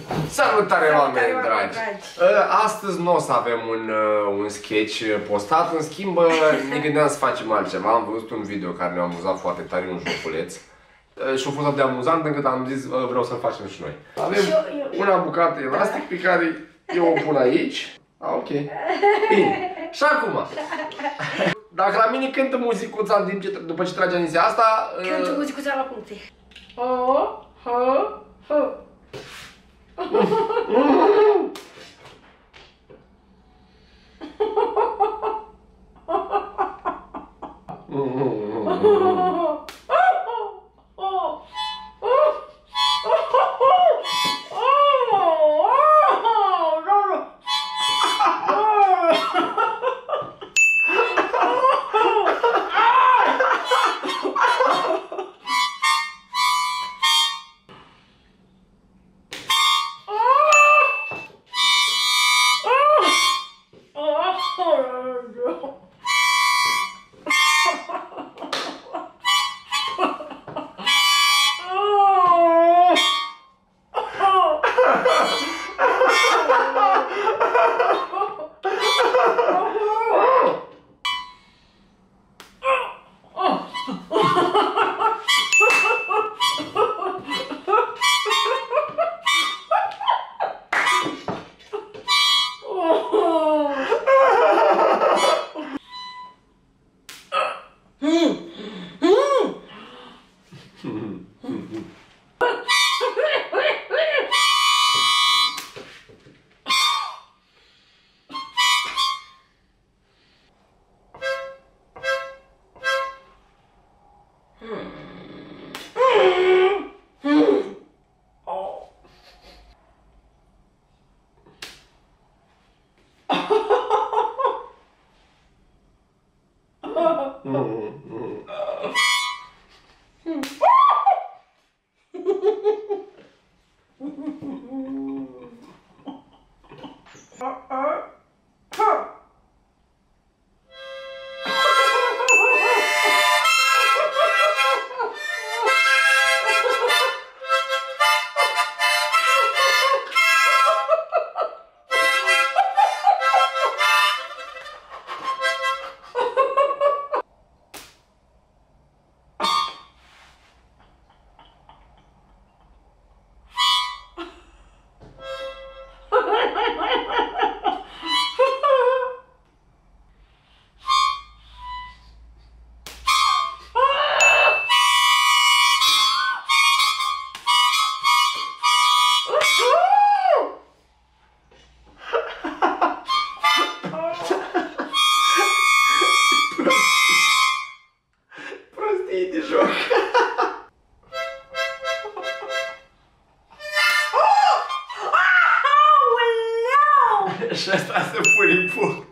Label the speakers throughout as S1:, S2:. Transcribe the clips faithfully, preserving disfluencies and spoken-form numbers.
S1: Salutare, oameni dragi! Astăzi nu o să avem un, un sketch postat, în schimb ne gândeam să facem altceva. Am văzut un video care ne-a amuzat foarte tare, un joculeț. Și a fost atât de amuzant încât am zis vreau să-l facem și noi. Avem una bucată elastic pe care eu o pun aici. Ah, ok. Bine. Și acum, dacă la mine cântă muzicuța în timp ce, după ce trage Anisia asta...
S2: Cântă muzicuța la puncte. Ho, ho, ho.
S1: Și asta se pune în punct.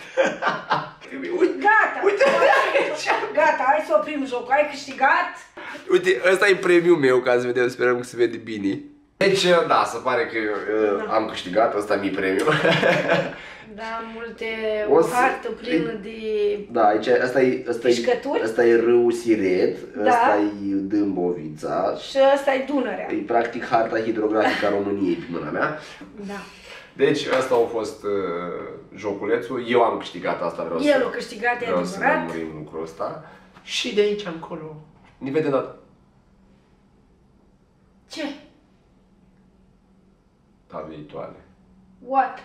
S2: Gata!
S1: Uite aici!
S2: Gata, hai să oprim jocul, ai câștigat?
S1: Uite, ăsta e premiul meu, ca să vedem, sperăm că se vede bine. Deci, da, se pare că da. am câștigat, ăsta mi-e premiul.
S2: Da, multe, o, o hartă plină de...
S1: Da, aici, ăsta e, ăsta e, ăsta e râul Siret,
S2: da.
S1: Ăsta e Dâmbovița.
S2: Și ăsta e Dunărea.
S1: E practic harta hidrografică a României pe mâna mea.
S2: Da.
S1: Deci, asta a fost uh, joculețul. Eu am câștigat asta, vreau
S2: El
S1: să...
S2: a câștigat, e
S1: vreau
S2: adevărat.
S1: să lămurim lucrul ăsta. Și de aici încolo. Ne vedem dată.
S2: Ce?
S1: Ta viitoare.
S2: What?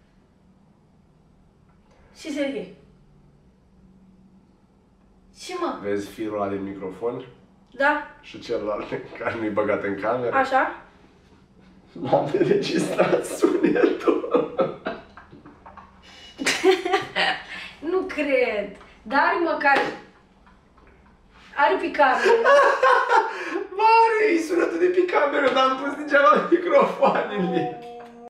S2: Ce Serghei? Ce mă?
S1: Vezi firul ăla de microfon?
S2: Da.
S1: Și celălalt care nu-i băgat în cameră?
S2: Așa?
S1: L-am înregistrat sunetul.
S2: Nu cred. Dar are măcar... Are pe cameră.
S1: Mare, e sunetul de pe cameră, dar am pus degeaba microfoanele.